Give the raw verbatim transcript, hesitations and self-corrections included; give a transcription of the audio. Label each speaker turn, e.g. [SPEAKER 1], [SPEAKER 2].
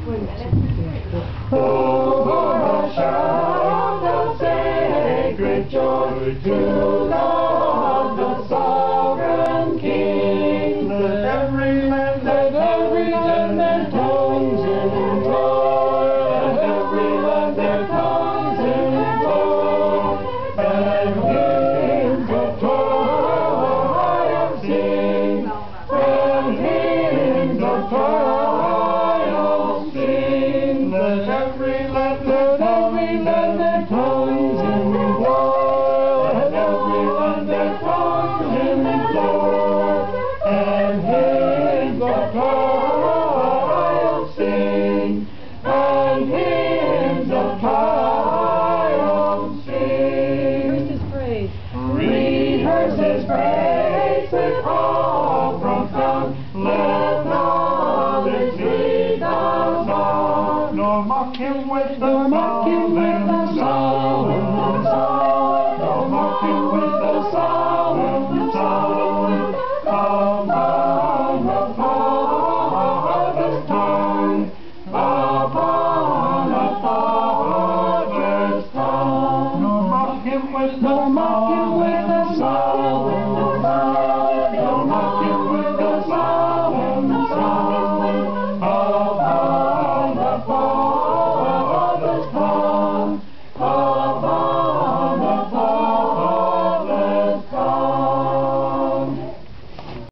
[SPEAKER 1] Oh, shout the sacred joy to God, the sovereign King. Let every man, let every man their tongues employ, let every man their tongues employ, and hymns of triumph sing, and hymns of triumph sing. Let every man, let every man their tongues employ, let every man their tongues employ, and hymns of triumph sing, and hymns of triumph sing.
[SPEAKER 2] Rehearse his praise.
[SPEAKER 1] Rehearse his praise with all profound. Let knowledge lead us on. Nor mock him with the solemn song. Nor mock him with the solemn song. Upon the Father's tongue. Upon the Father's tongue. Nor mock him with the